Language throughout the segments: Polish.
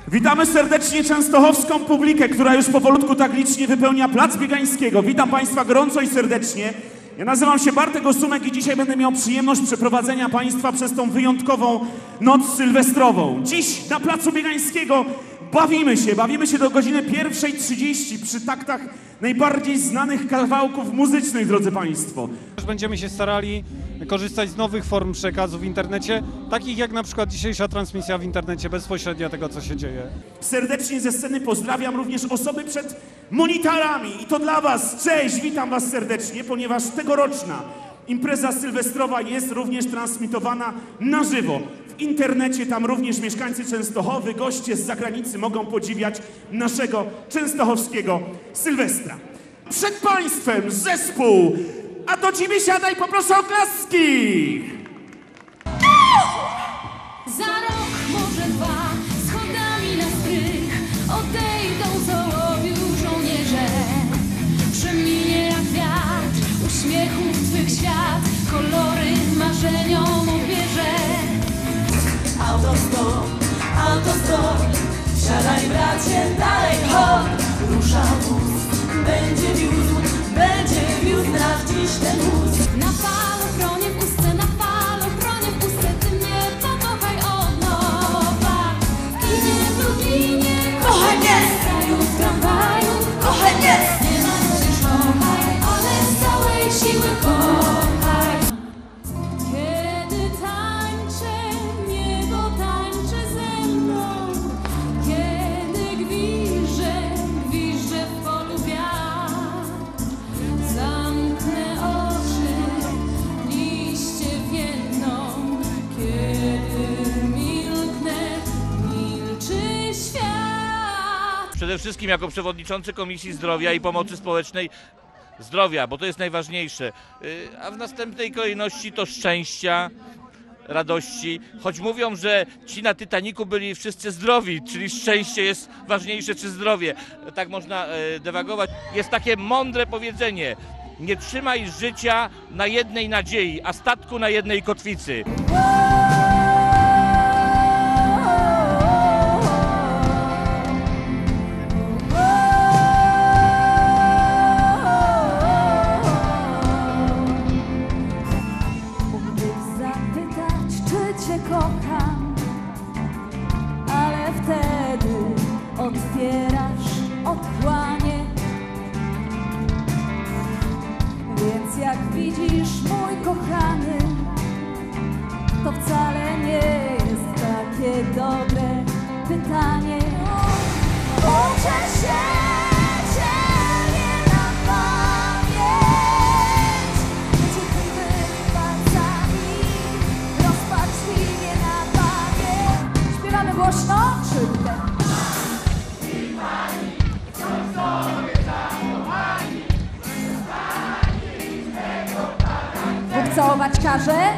Witamy serdecznie częstochowską publikę, która już powolutku tak licznie wypełnia Plac Biegańskiego. Witam Państwa gorąco i serdecznie. Ja nazywam się Bartek Osumek i dzisiaj będę miał przyjemność przeprowadzenia Państwa przez tą wyjątkową noc sylwestrową. Dziś na Placu Biegańskiego bawimy się do godziny 1:30 przy taktach najbardziej znanych kawałków muzycznych, drodzy Państwo. Będziemy się starali korzystać z nowych form przekazu w internecie, takich jak na przykład dzisiejsza transmisja w internecie bezpośrednio tego, co się dzieje. Serdecznie ze sceny pozdrawiam również osoby przed monitorami i to dla Was. Cześć, witam Was serdecznie, ponieważ tegoroczna impreza sylwestrowa jest również transmitowana na żywo. W internecie tam również mieszkańcy Częstochowy, goście z zagranicy mogą podziwiać naszego częstochowskiego Sylwestra. Przed Państwem zespół A do Ciebie siadaj, poproszę o klaski! Za rok, może dwa, schodami na strych odejdą z ołowiu żołnierze. Przeminie jak wiatr uśmiechów Twych świat, kolory marzeniom obierze. Autostop, siadaj bracie, dalej hop. Rusza wóz, będzie wiózł nas dziś ten wóz. Na falochronie w ustce, Ty mnie pokochaj od nowa. W kinie, w Lublinie, kochaj mnie. W kraju, w tramwaju, kochaj mnie. Nie ma przecież kochaj, ale z całej siły kochaj. Kiedy tańczę, niebo tańczy ze mną. Kiedy gwiżdżę w polu wiatr. Zamknę oczy, liście więdną. Kiedy milknę, milczy świat. Przede wszystkim jako przewodniczący Komisji Zdrowia i Pomocy Społecznej zdrowia, bo to jest najważniejsze, a w następnej kolejności to szczęścia, radości, choć mówią, że ci na Titanicu byli wszyscy zdrowi, czyli szczęście jest ważniejsze czy zdrowie. Tak można dywagować. Jest takie mądre powiedzenie: nie trzymaj życia na jednej nadziei, a statku na jednej kotwicy. Cię kocham, ale wtedy otwierasz otchłanie. Więc jak widzisz, mój kochany, to wcale nie jest takie dobre pytanie. Uczę się ciebie na pamięć, cichwymi palcami, rozpaczliwie na bawie. Śpiewamy głośno, szybko. Bóg całować każe.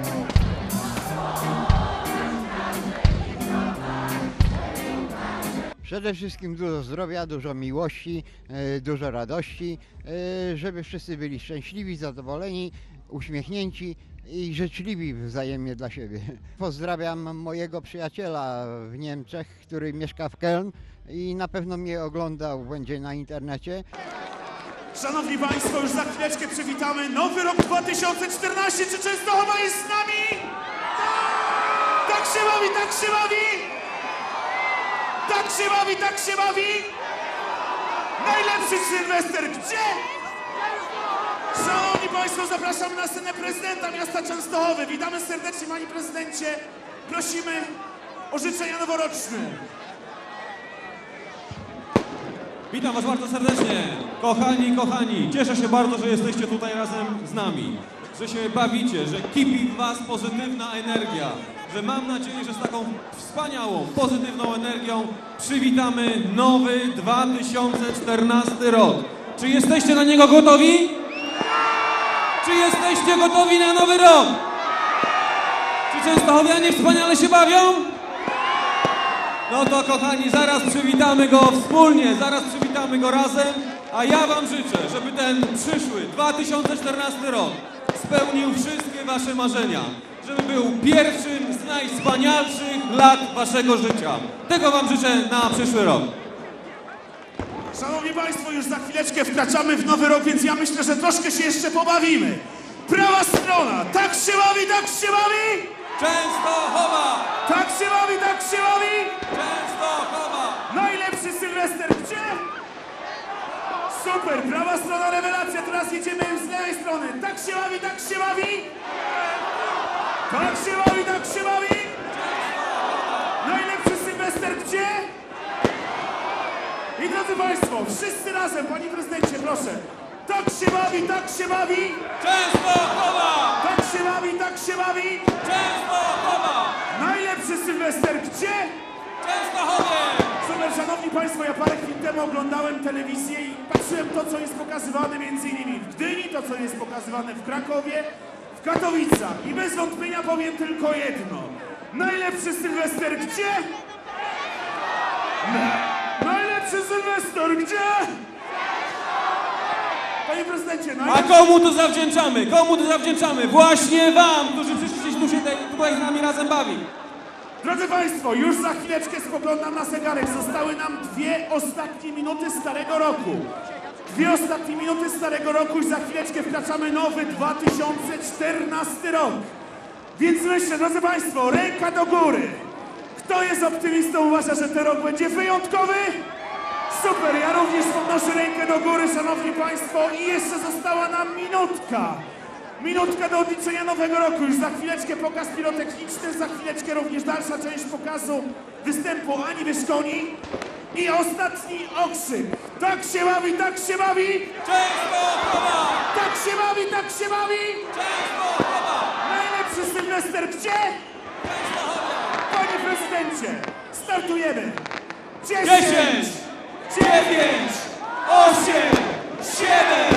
Przede wszystkim dużo zdrowia, dużo miłości, dużo radości, żeby wszyscy byli szczęśliwi, zadowoleni, uśmiechnięci i życzliwi wzajemnie dla siebie. Pozdrawiam mojego przyjaciela w Niemczech, który mieszka w Köln i na pewno mnie oglądał, będzie na internecie. Szanowni Państwo, już za chwileczkę przywitamy Nowy Rok 2014. Czy Częstochowa jest z nami? Tak się bawi, tak się bawi! Tak się bawi, tak się bawi! Najlepszy Sylwester gdzie? Szanowni Państwo, zapraszamy na scenę prezydenta miasta Częstochowy. Witamy serdecznie, Panie Prezydencie. Prosimy o życzenia noworoczne. Witam Was bardzo serdecznie, kochani, cieszę się bardzo, że jesteście tutaj razem z nami, że się bawicie, że kipi w Was pozytywna energia, że mam nadzieję, że z taką wspaniałą, pozytywną energią przywitamy nowy 2014 rok. Czy jesteście na niego gotowi? Czy jesteście gotowi na nowy rok? Czy częstochowianie wspaniale się bawią? No to kochani, zaraz przywitamy go wspólnie, zaraz przywitamy go razem, a ja Wam życzę, żeby ten przyszły 2014 rok spełnił wszystkie Wasze marzenia, żeby był pierwszym z najwspanialszych lat waszego życia. Tego wam życzę na przyszły rok. Szanowni Państwo, już za chwileczkę wkraczamy w nowy rok, więc ja myślę, że troszkę się jeszcze pobawimy. Prawa strona, tak się bawi, tak się bawi! Częstochowa! Tak się bawi, tak się bawi! Częstochowa! Najlepszy Sylwester gdzie? Super, prawa strona rewelacja, teraz jedziemy z lewej strony. Tak się bawi, tak się bawi! Tak się bawi, tak się bawi! Najlepszy Sylwester gdzie? I drodzy Państwo, wszyscy razem, Panie Prezydencie, proszę. Tak się bawi, tak się bawi! Częstochowa! Tak się bawi, tak się bawi! Częstochowa! Najlepszy Sylwester gdzie? Częstochowie! Super, szanowni Państwo, ja parę chwil temu oglądałem telewizję i patrzyłem to, co jest pokazywane między innymi w Gdyni, to, co jest pokazywane w Krakowie, w Katowicach. I bez wątpienia powiem tylko jedno. Najlepszy Sylwester gdzie? Najlepszy Sylwester gdzie? Panie Prezydencie, A komu to zawdzięczamy? Komu to zawdzięczamy? Właśnie wam, którzy przyszliście tutaj z nami razem bawić. Drodzy Państwo, już za chwileczkę spoglądam na zegarek. Zostały nam 2 ostatnie minuty starego roku. 2 ostatnie minuty starego roku i za chwileczkę wkraczamy nowy 2014 rok. Więc myślę, drodzy Państwo, ręka do góry. Kto jest optymistą, uważa, że ten rok będzie wyjątkowy? Super, ja również podnoszę rękę do góry, szanowni Państwo, i jeszcze została nam minutka. Minutka do odliczenia nowego roku. Już za chwileczkę pokaz pirotechniczny, za chwileczkę również dalsza część pokazu występu Ani Wyszkoni. I ostatni okrzyk. Tak się bawi, tak się bawi! Częstochowa! Tak się bawi, tak się bawi! Częstochowa! Najlepszy Sylwester gdzie? Panie Prezydencie, startujemy! 10, 9, 8, 7,